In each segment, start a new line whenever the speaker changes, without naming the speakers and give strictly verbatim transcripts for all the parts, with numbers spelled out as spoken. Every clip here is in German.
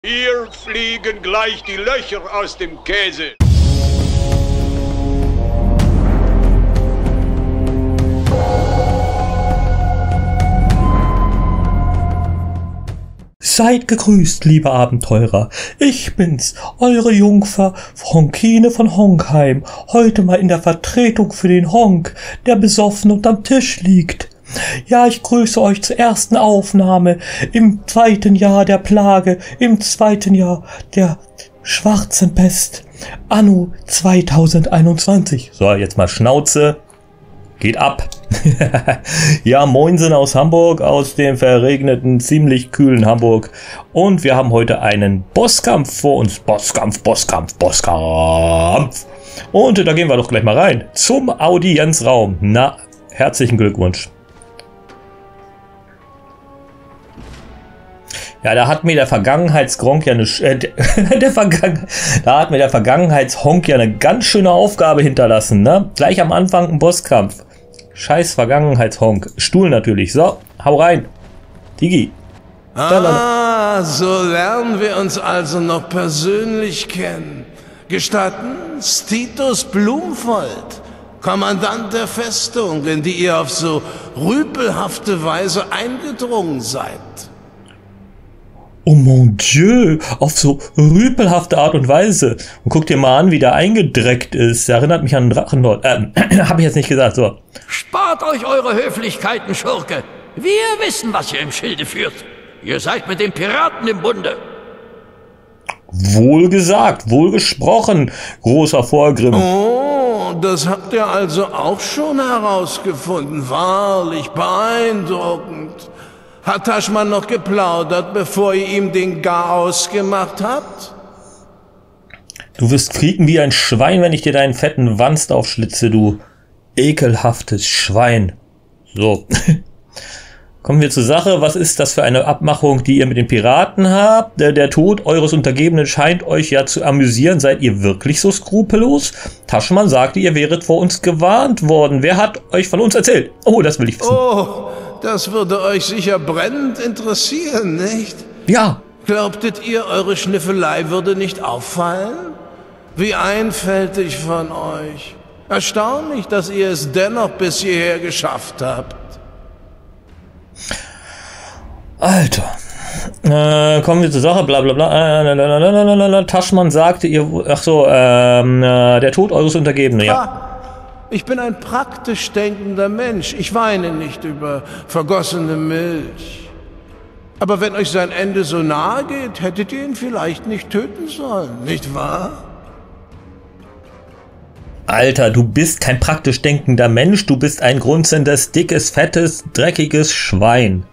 Hier fliegen gleich die Löcher aus dem Käse.
Seid gegrüßt, liebe Abenteurer. Ich bin's, eure Jungfer Honkine von Honkheim. Heute mal in der Vertretung für den Honk, der besoffen unterm Tisch liegt. Ja, ich grüße euch zur ersten Aufnahme im zweiten Jahr der Plage, im zweiten Jahr der schwarzen Pest, anno zweitausendeinundzwanzig. So, jetzt mal Schnauze. Geht ab. Ja, Moinsen aus Hamburg, aus dem verregneten, ziemlich kühlen Hamburg. Und wir haben heute einen Bosskampf vor uns. Bosskampf, Bosskampf, Bosskampf. Und da gehen wir doch gleich mal rein. Zum Audienzraum. Na, herzlichen Glückwunsch. Ja, da hat mir der Vergangenheitsgronk ja eine, äh, der Vergangen, da hat mir der Vergangenheitshonk ja eine ganz schöne Aufgabe hinterlassen, ne? Gleich am Anfang ein Bosskampf. Scheiß Vergangenheitshonk. Stuhl natürlich. So, hau rein. Digi.
Ah, so lernen wir uns also noch persönlich kennen. Gestatten, Titus Blumfold, Kommandant der Festung, in die ihr auf so rüpelhafte Weise eingedrungen seid.
Oh mon Dieu, auf so rüpelhafte Art und Weise. Und guck dir mal an, wie der eingedreckt ist. Der erinnert mich an einen Drachen dort. Ähm, hab ich jetzt nicht gesagt, so.
Spart euch eure Höflichkeiten, Schurke. Wir wissen, was ihr im Schilde führt. Ihr seid mit den Piraten im Bunde.
Wohl gesagt, wohl gesprochen, großer Vorgrimm.
Oh, das habt ihr also auch schon herausgefunden. Wahrlich beeindruckend. Hat Taschmann noch geplaudert, bevor ihr ihm den Garaus gemacht habt?
Du wirst kriegen wie ein Schwein, wenn ich dir deinen fetten Wanst aufschlitze, du ekelhaftes Schwein. So. Kommen wir zur Sache. Was ist das für eine Abmachung, die ihr mit den Piraten habt? Der, der Tod eures Untergebenen scheint euch ja zu amüsieren. Seid ihr wirklich so skrupellos? Taschmann sagte, ihr wäret vor uns gewarnt worden. Wer hat euch von uns erzählt? Oh, das will ich wissen.
Oh, das würde euch sicher brennend interessieren, nicht?
Ja.
Glaubtet ihr, eure Schnüffelei würde nicht auffallen? Wie einfältig von euch. Erstaunlich, dass ihr es dennoch bis hierher geschafft habt.
Alter. Äh, kommen wir zur Sache, bla bla bla. Äh, Taschmann sagte ihr, ach so, ähm, äh, der Tod eures Untergebenen, ja.
Ah, ich bin ein praktisch denkender Mensch. Ich weine nicht über vergossene Milch. Aber wenn euch sein Ende so nahe geht, hättet ihr ihn vielleicht nicht töten sollen, nicht wahr?
Alter, du bist kein praktisch denkender Mensch, du bist ein grunzendes, dickes, fettes, dreckiges Schwein.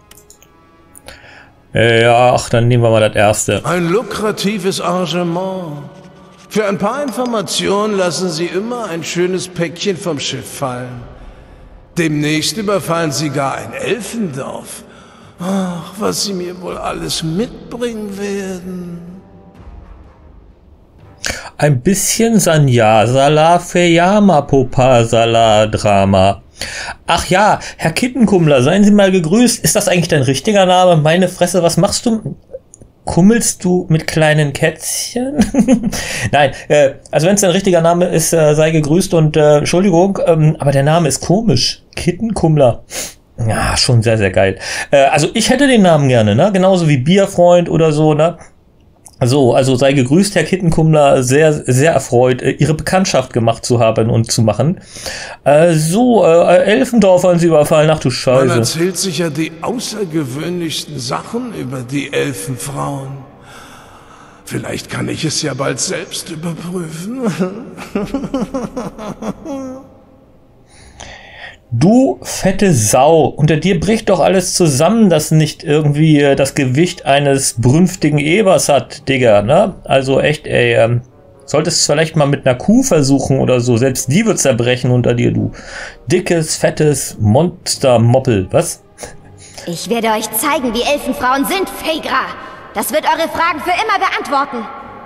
Ja, ach, dann nehmen wir mal das erste.
Ein lukratives Arrangement. Für ein paar Informationen lassen Sie immer ein schönes Päckchen vom Schiff fallen. Demnächst überfallen Sie gar ein Elfendorf. Ach, was Sie mir wohl alles mitbringen werden.
Ein bisschen Sanya, Salah Feyama, Popa, Salah, Drama. Ach ja, Herr Kittenkummler, seien Sie mal gegrüßt. Ist das eigentlich dein richtiger Name? Meine Fresse, was machst du? Kummelst du mit kleinen Kätzchen? Nein, äh, also wenn es dein richtiger Name ist, äh, sei gegrüßt und äh, Entschuldigung, ähm, aber der Name ist komisch. Kittenkummler. Ja, schon sehr, sehr geil. Äh, also ich hätte den Namen gerne, ne? Genauso wie Bierfreund oder so, ne? So, also sei gegrüßt, Herr Kittenkummler, sehr, sehr erfreut, Ihre Bekanntschaft gemacht zu haben und zu machen. Äh, so, äh, Elfendorf haben Sie überfallen, ach du Scheiße.
Man erzählt sich ja die außergewöhnlichsten Sachen über die Elfenfrauen. Vielleicht kann ich es ja bald selbst überprüfen.
Du fette Sau, unter dir bricht doch alles zusammen, das nicht irgendwie das Gewicht eines brünftigen Ebers hat, Digga, ne? Also echt, ey, ähm, solltest du vielleicht mal mit einer Kuh versuchen oder so, selbst die wird zerbrechen unter dir, du dickes, fettes Monstermoppel, was?
Ich werde euch zeigen, wie Elfenfrauen sind, Phaegra. Das wird eure Fragen für immer beantworten.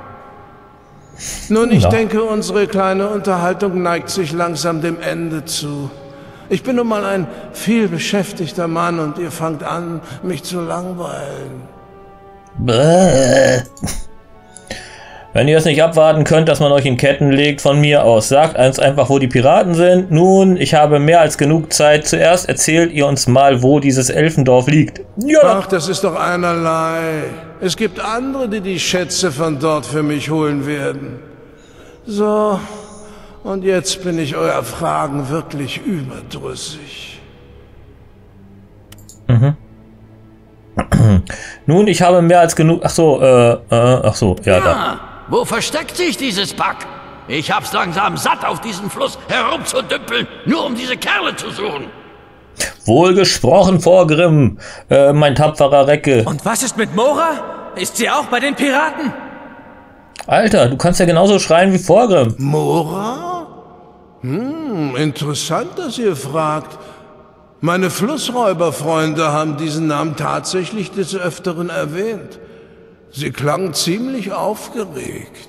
Nun, ich
Ja.
denke, unsere kleine Unterhaltung neigt sich langsam dem Ende zu. Ich bin nun mal ein vielbeschäftigter Mann und ihr fangt an, mich zu langweilen.
Bäh. Wenn ihr es nicht abwarten könnt, dass man euch in Ketten legt, von mir aus, sagt uns einfach, wo die Piraten sind. Nun, ich habe mehr als genug Zeit. Zuerst erzählt ihr uns mal, wo dieses Elfendorf liegt. Ja.
Ach, das ist doch einerlei. Es gibt andere, die die Schätze von dort für mich holen werden. So, und jetzt bin ich eurer Fragen wirklich überdrüssig.
Mhm. Nun, ich habe mehr als genug... Ach so, äh, äh ach so, ja,
ja,
da.
Wo versteckt sich dieses Pack? Ich hab's langsam satt, auf diesen Fluss herumzudümpeln, nur um diese Kerle zu suchen.
Wohl gesprochen, Vorgrimm, äh, mein tapferer Recke.
Und was ist mit Mora? Ist sie auch bei den Piraten?
Alter, du kannst ja genauso schreien wie Vorgrimm.
Mora? Hm, interessant, dass ihr fragt. Meine Flussräuberfreunde haben diesen Namen tatsächlich des Öfteren erwähnt. Sie klang ziemlich aufgeregt.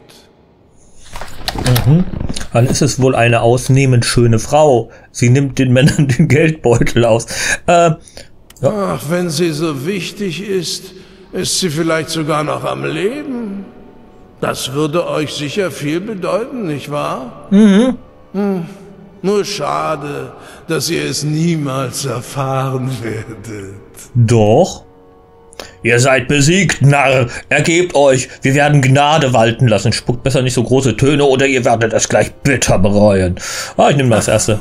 Mhm. Dann ist es wohl eine ausnehmend schöne Frau. Sie nimmt den Männern den Geldbeutel aus. Äh, ja.
Ach, wenn sie so wichtig ist, ist sie vielleicht sogar noch am Leben. Das würde euch sicher viel bedeuten, nicht wahr?
Mhm.
Hm. Nur schade, dass ihr es niemals erfahren werdet.
Doch. Ihr seid besiegt, Narr. Ergebt euch. Wir werden Gnade walten lassen. Spuckt besser nicht so große Töne oder ihr werdet es gleich bitter bereuen. Ah, ich nehme mal das erste.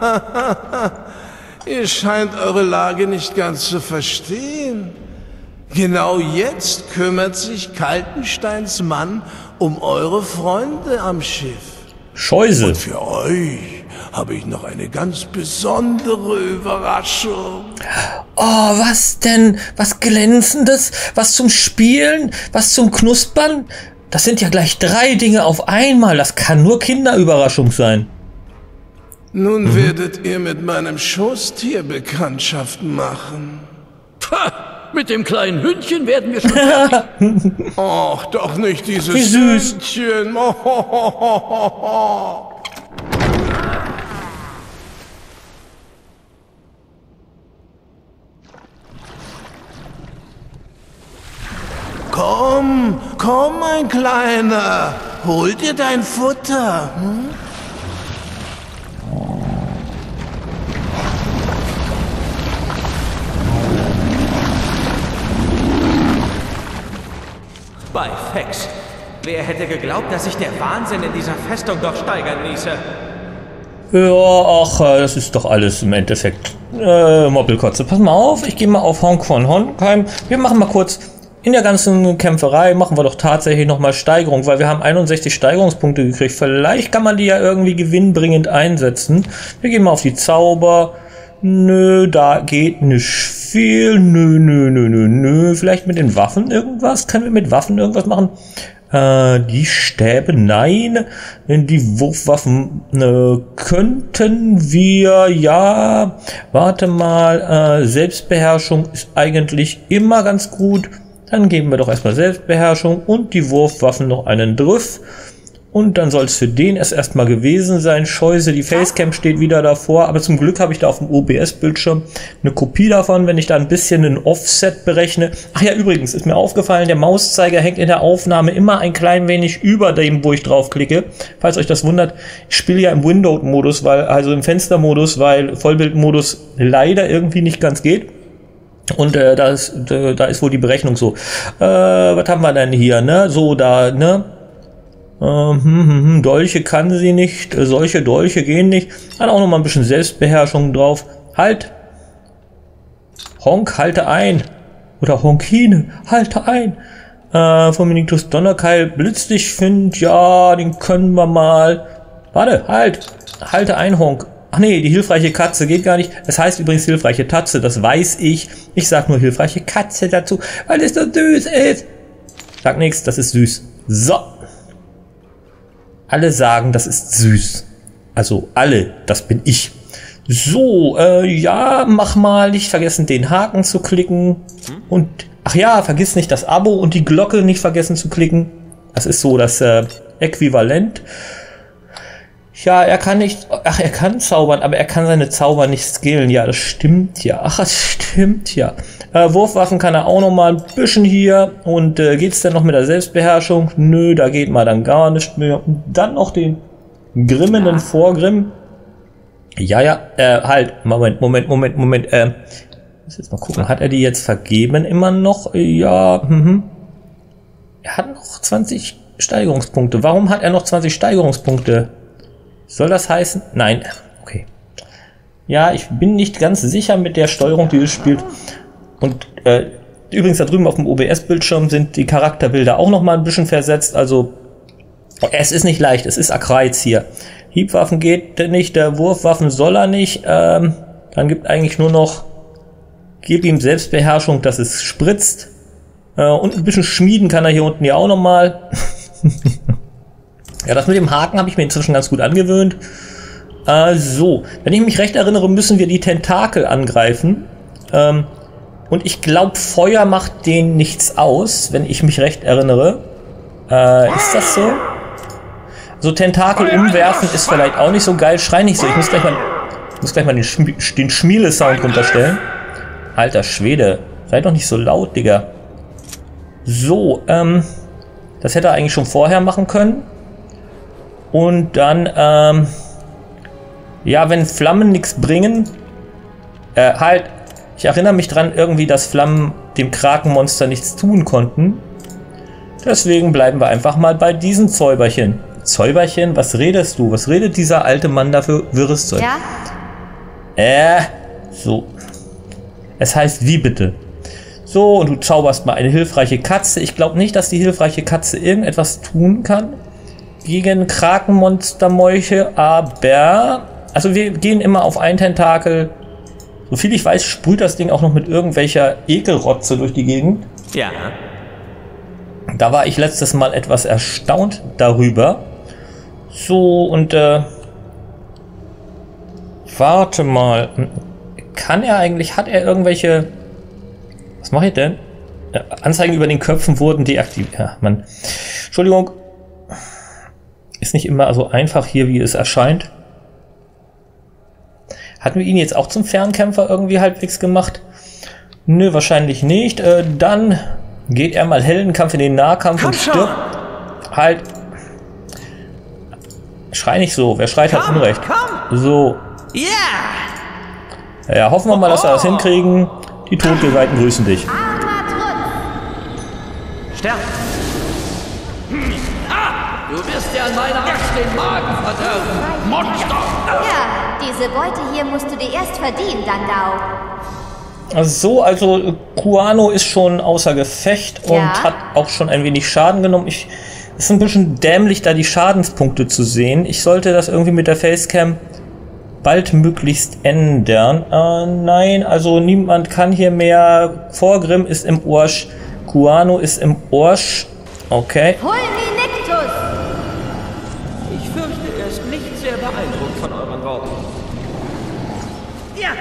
Ihr scheint eure Lage nicht ganz zu verstehen. Genau jetzt kümmert sich Kaltensteins Mann um eure Freunde am Schiff.
Scheuse.
Und für euch habe ich noch eine ganz besondere Überraschung.
Oh, was denn? Was Glänzendes? Was zum Spielen? Was zum Knuspern? Das sind ja gleich drei Dinge auf einmal. Das kann nur Kinderüberraschung sein.
Nun mhm. werdet ihr mit meinem Schoßtier Bekanntschaft machen.
Pah, mit dem kleinen Hündchen werden wir schon fertig.
Och, doch nicht dieses
Wie süß.
Hündchen. Oh, oh, oh, oh, oh. Komm, komm, mein Kleiner. Hol dir dein Futter. Hm?
Bei Fex. Wer hätte geglaubt, dass sich der Wahnsinn in dieser Festung doch steigern ließe?
Ja, ach, das ist doch alles im Endeffekt äh, Moppelkotze. Pass mal auf, ich gehe mal auf Honk von Honkheim. Wir machen mal kurz, in der ganzen Kämpferei machen wir doch tatsächlich nochmal Steigerung, weil wir haben einundsechzig Steigerungspunkte gekriegt. Vielleicht kann man die ja irgendwie gewinnbringend einsetzen. Wir gehen mal auf die Zauber. Nö, da geht nicht viel. Nö, nö, nö, nö, nö. Vielleicht mit den Waffen irgendwas? Können wir mit Waffen irgendwas machen? Äh, die Stäbe, nein. Die Wurfwaffen äh, könnten wir, ja. Warte mal, äh, Selbstbeherrschung ist eigentlich immer ganz gut. Dann geben wir doch erstmal Selbstbeherrschung und die Wurfwaffen noch einen Driff. Und dann soll es für den es erstmal gewesen sein. Scheuse, die Facecam steht wieder davor. Aber zum Glück habe ich da auf dem O B S-Bildschirm eine Kopie davon, wenn ich da ein bisschen einen Offset berechne. Ach ja, übrigens ist mir aufgefallen, der Mauszeiger hängt in der Aufnahme immer ein klein wenig über dem, wo ich draufklicke. Falls euch das wundert, ich spiele ja im Windowed-Modus, weil, also im Fenstermodus, weil Vollbildmodus leider irgendwie nicht ganz geht. Und äh, da, ist, äh, da ist wohl die Berechnung so. Äh, was haben wir denn hier, ne? So, da, ne? Ähm, hm, hm, hm, Dolche kann sie nicht, äh, solche Dolche gehen nicht. Dann auch noch mal ein bisschen Selbstbeherrschung drauf. Halt! Honk, halte ein! Oder Honkine, halte ein! Äh, Fulminitus Donnerkeil, Blitzdich find, ja, den können wir mal. Warte, halt! Halte ein, Honk! Ach nee, die hilfreiche Katze geht gar nicht. Es heißt übrigens hilfreiche Tatze, das weiß ich. Ich sag nur hilfreiche Katze dazu, weil es so süß ist. Sag nichts, das ist süß. So. Alle sagen, das ist süß. Also alle, das bin ich. So, äh, ja, mach mal nicht vergessen, den Haken zu klicken. Und, ach ja, vergiss nicht das Abo und die Glocke nicht vergessen zu klicken. Das ist so das äh, Äquivalent. Ja, er kann nicht... Ach, er kann zaubern, aber er kann seine Zauber nicht skillen. Ja, das stimmt ja. Ach, das stimmt ja. Äh, Wurfwaffen kann er auch noch mal ein bisschen hier. Und äh, geht's denn noch mit der Selbstbeherrschung? Nö, da geht mal dann gar nicht mehr. Und dann noch den grimmenden Vorgrimm. Ja, ja, äh, halt. Moment, Moment, Moment, Moment. Äh, muss jetzt mal gucken. Hat er die jetzt vergeben immer noch? Ja, mhm. Er hat noch zwanzig Steigerungspunkte. Warum hat er noch zwanzig Steigerungspunkte? Soll das heißen? Nein. Okay. Ja, ich bin nicht ganz sicher mit der Steuerung, die es spielt. Und äh, übrigens da drüben auf dem O B S-Bildschirm sind die Charakterbilder auch noch mal ein bisschen versetzt. Also es ist nicht leicht. Es ist Akreiz hier. Hiebwaffen geht nicht. Der Wurfwaffen soll er nicht. Ähm, dann gibt eigentlich nur noch gib ihm Selbstbeherrschung, dass es spritzt. Äh, und ein bisschen schmieden kann er hier unten ja auch noch mal. Ja, das mit dem Haken habe ich mir inzwischen ganz gut angewöhnt. Äh, so, wenn ich mich recht erinnere, müssen wir die Tentakel angreifen. Ähm, und ich glaube, Feuer macht denen nichts aus, wenn ich mich recht erinnere. Äh, ist das so? So Tentakel umwerfen ist vielleicht auch nicht so geil. Schrei nicht so, ich muss gleich mal, muss gleich mal den, Schmi den Schmiele-Sound runterstellen. Alter Schwede, sei doch nicht so laut, Digga. So, ähm, das hätte er eigentlich schon vorher machen können. Und dann, ähm, ja, wenn Flammen nichts bringen, äh, halt, ich erinnere mich dran irgendwie, dass Flammen dem Krakenmonster nichts tun konnten. Deswegen bleiben wir einfach mal bei diesen Zäuberchen. Zäuberchen, was redest du? Was redet dieser alte Mann dafür wirres Zeug?
Ja?
Äh, so. Es heißt wie bitte? So, und du zauberst mal eine hilfreiche Katze. Ich glaube nicht, dass die hilfreiche Katze irgendetwas tun kann gegen Krakenmonstermolche, aber... Also wir gehen immer auf ein Tentakel. Soviel ich weiß, sprüht das Ding auch noch mit irgendwelcher Ekelrotze durch die Gegend.
Ja.
Da war ich letztes Mal etwas erstaunt darüber. So, und äh... warte mal. Kann er eigentlich... Hat er irgendwelche... Was mache ich denn? Äh, Anzeigen über den Köpfen wurden deaktiviert. Ja, Mann. Entschuldigung. Ist nicht immer so einfach hier, wie es erscheint. Hatten wir ihn jetzt auch zum Fernkämpfer irgendwie halbwegs gemacht? Nö, wahrscheinlich nicht. Äh, dann geht er mal Heldenkampf in den Nahkampf und stirbt. Halt. Schrei nicht so. Wer schreit, hat Unrecht. So. Ja. Ja, hoffen wir mal, dass wir das hinkriegen. Die Todgeweihten grüßen dich.
Sterben!
Du wirst dir an meiner Axt den Magen verderben, Monster!
Ja, diese Beute hier musst du dir erst verdienen, Dandau.
So, also Kuano ist schon außer Gefecht und
Ja.
hat auch schon ein wenig Schaden genommen. Ich, es ist ein bisschen dämlich, da die Schadenspunkte zu sehen. Ich sollte das irgendwie mit der Facecam baldmöglichst ändern. Äh, nein, also niemand kann hier mehr. Vorgrimm ist im Orsch. Kuano ist im Orsch. Okay.
Fulminectus!
Ich fürchte, er ist nicht sehr beeindruckt von euren Worten. Ja!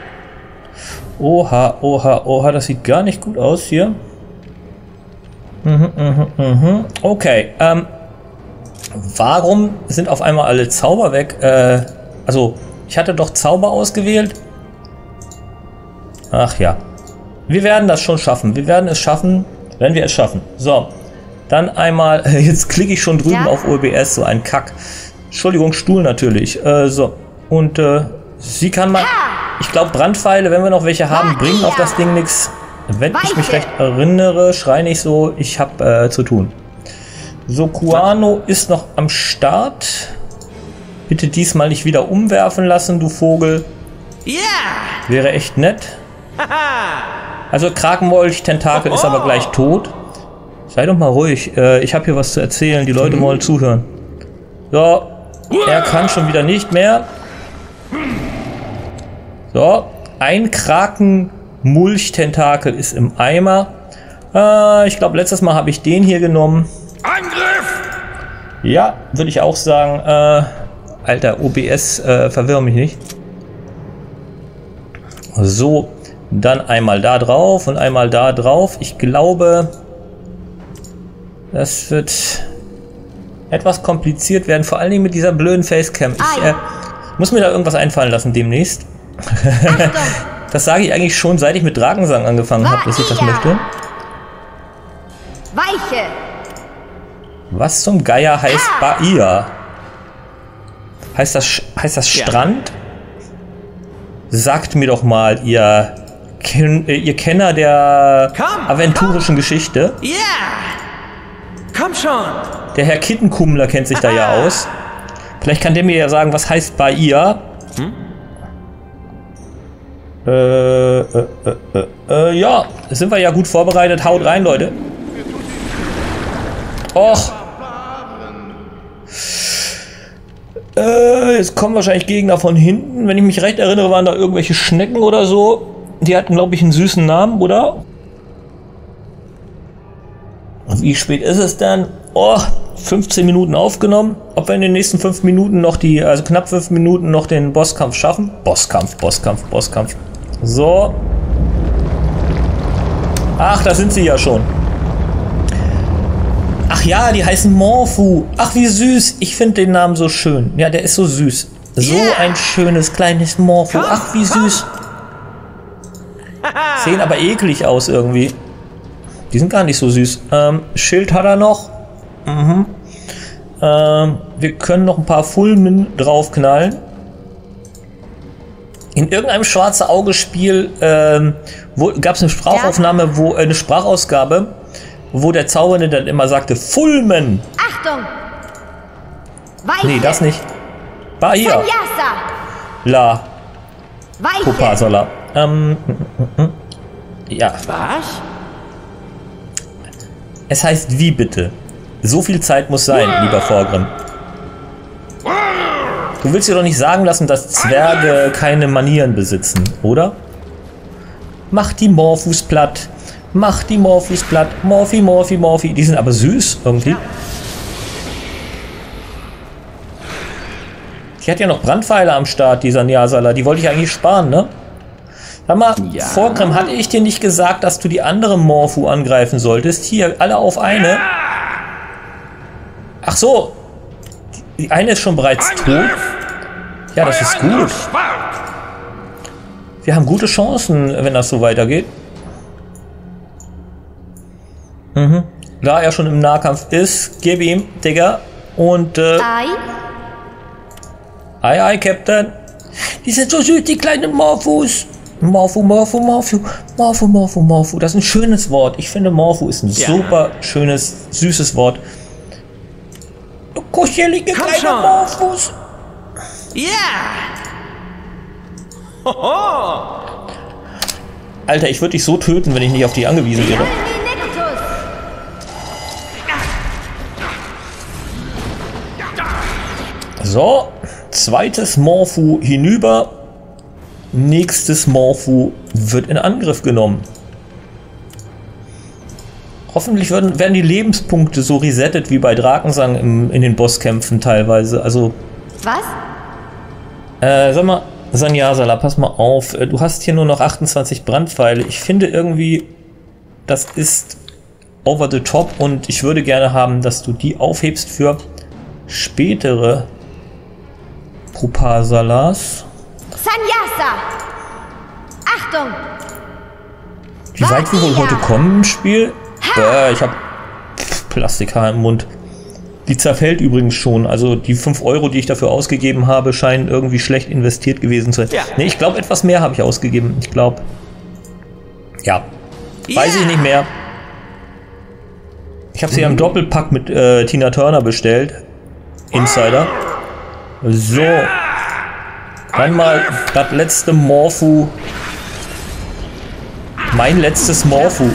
Oha, oha, oha, das sieht gar nicht gut aus hier. Mhm, mhm, mhm. Okay, ähm, warum sind auf einmal alle Zauber weg? Äh, also, ich hatte doch Zauber ausgewählt. Ach ja. Wir werden das schon schaffen. Wir werden es schaffen, wenn wir es schaffen. So, dann einmal, jetzt klicke ich schon drüben
Ja.
auf O B S, so ein Kack. Entschuldigung, Stuhl natürlich. Äh, so, und äh, sie kann mal... Ich glaube, Brandpfeile, wenn wir noch welche haben, bringen auf das Ding nichts. Wenn ich mich recht erinnere, schrei nicht so, ich habe äh, zu tun. So, Kuano ist noch am Start. Bitte diesmal nicht wieder umwerfen lassen, du Vogel.
Ja!
Wäre echt nett. Also Krakenmolch, Tentakel ist aber gleich tot. Sei doch mal ruhig, äh, ich habe hier was zu erzählen, die Leute wollen zuhören. So, er kann schon wieder nicht mehr. So, ein Krakenmulch-Tentakel ist im Eimer. Äh, ich glaube, letztes Mal habe ich den hier genommen.
Angriff!
Ja, würde ich auch sagen. Äh, Alter, O B S, äh, verwirr mich nicht. So, dann einmal da drauf und einmal da drauf. Ich glaube, das wird etwas kompliziert werden, vor allen Dingen mit dieser blöden Facecam. Ich äh, muss mir da irgendwas einfallen lassen demnächst. Das sage ich eigentlich schon, seit ich mit Drakensang angefangen habe, dass ich das möchte.
Weiche!
Was zum Geier heißt Bahia? Heißt das, heißt das Strand? Sagt mir doch mal, ihr, Ken, äh, ihr Kenner der
Komm,
aventurischen Geschichte.
Ja! Yeah. Komm schon!
Der Herr Kittenkummler kennt sich da ja aus. Vielleicht kann der mir ja sagen, was heißt Bahia? Hm? Äh, äh, äh, äh, ja, sind wir ja gut vorbereitet. Haut rein, Leute. Och. Äh, jetzt kommen wahrscheinlich Gegner von hinten. Wenn ich mich recht erinnere, waren da irgendwelche Schnecken oder so. Die hatten, glaube ich, einen süßen Namen, oder? Wie spät ist es denn? Oh, fünfzehn Minuten aufgenommen. Ob wir in den nächsten fünf Minuten noch die, also knapp fünf Minuten noch den Bosskampf schaffen? Bosskampf, Bosskampf, Bosskampf. So. Ach, da sind sie ja schon. Ach ja, die heißen Morphu. Ach, wie süß. Ich finde den Namen so schön. Ja, der ist so süß. So yeah. Ein schönes kleines Morphu. Ach, wie süß. Sehen aber eklig aus irgendwie. Die sind gar nicht so süß. Ähm, Schild hat er noch. Mhm. Ähm, wir können noch ein paar Fulmen draufknallen. In irgendeinem schwarze Auge-Spiel ähm, gab es eine Sprachaufnahme, wo äh, eine Sprachausgabe, wo der Zaubernde dann immer sagte, Fulmen!
Achtung! Weiche.
Nee, das nicht. Bahia.
Sanyasa.
La.
Weiche.
Popasala. Ähm, ja.
Was?
Es heißt wie bitte? So viel Zeit muss sein, lieber Vorgrim. Du willst dir doch nicht sagen lassen, dass Zwerge keine Manieren besitzen, oder? Mach die Morphus platt. Mach die Morphus platt. Morphi, Morphi, Morphi. Die sind aber süß irgendwie. Die hat ja noch Brandpfeile am Start, dieser Nyasala. Die wollte ich eigentlich sparen, ne? Sag mal, ja. Vorgrim, hatte ich dir nicht gesagt, dass du die andere Morphu angreifen solltest? Hier, alle auf eine. Ach so. Die eine ist schon bereits tot. Ja, das ist gut. Wir haben gute Chancen, wenn das so weitergeht. Mhm. Da er schon im Nahkampf ist, gib ihm, Digga. Und, äh...
Ei.
Ei, ei, Captain. Die sind so süß, die kleinen Morphus. Morphu, Morphu, Morphu, Morphu, Morphu, Morphu. Das ist ein schönes Wort. Ich finde, Morphu ist ein ja. super schönes, süßes Wort. Du kuschelige kleine Morphus.
Ja. Hoho.
Alter, ich würde dich so töten, wenn ich nicht auf dich angewiesen wäre. So, zweites Morphu hinüber. Nächstes Morphu wird in Angriff genommen. Hoffentlich werden, werden die Lebenspunkte so resettet wie bei Drakensang im, in den Bosskämpfen teilweise. Also.
Was?
Äh, sag mal, Sanyasala, pass mal auf. Du hast hier nur noch achtundzwanzig Brandpfeile. Ich finde irgendwie, das ist over the top und ich würde gerne haben, dass du die aufhebst für spätere Propasalas.
Sanyasa! Achtung!
Wie weit wir wohl heute kommen im Spiel? Äh, ich habe Plastikhaar im Mund. Die zerfällt übrigens schon. Also die fünf Euro, die ich dafür ausgegeben habe, scheinen irgendwie schlecht investiert gewesen zu sein. Ja. Ne, ich glaube, etwas mehr habe ich ausgegeben. Ich glaube. Ja. Weiß ja. ich nicht mehr. Ich habe sie mhm. im Doppelpack mit äh, Tina Turner bestellt. Insider. So. Dann mal das letzte Morphu. Mein letztes Morphu.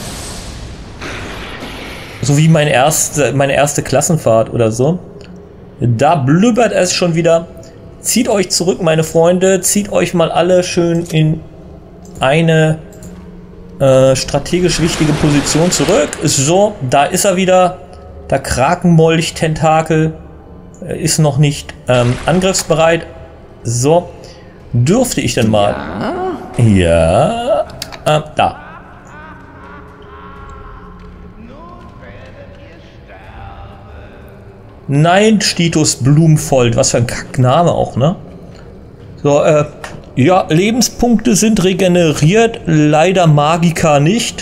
So wie mein erste, meine erste Klassenfahrt oder so. Da blübbert es schon wieder. Zieht euch zurück, meine Freunde. Zieht euch mal alle schön in eine äh, strategisch wichtige Position zurück. So, da ist er wieder. Der Krakenmolch-Tentakel ist noch nicht ähm, angriffsbereit. So, dürfte ich denn mal? Ja, ja äh, da. Nein, Stitus Blumenvold. Was für ein Kackname auch, ne? So, äh, ja, Lebenspunkte sind regeneriert. Leider Magika nicht.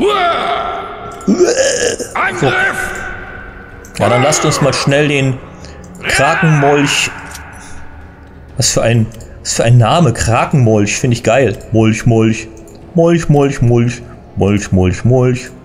So. Ja, dann lasst uns mal schnell den Krakenmolch... Was für ein... Was für ein Name, Krakenmolch, finde ich geil. Molch, Molch. Molch, Molch, Molch. Molch, Molch, Molch.